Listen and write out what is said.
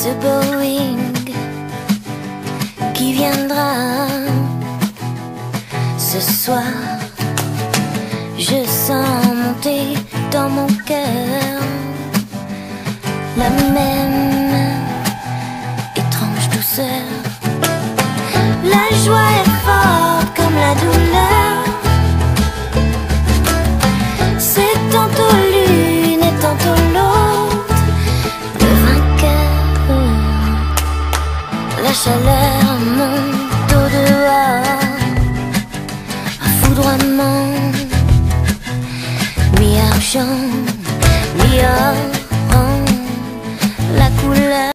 ce Boeing qui viendra ce soir. Je sens monter dans mon cœur la même étrange douceur. La joie est forte comme la douleur. C'est tantôt l'une et tantôt l'autre. Le vainqueur, la chaleur monte au dehors. Un foudroiement mi-argent, mi-or.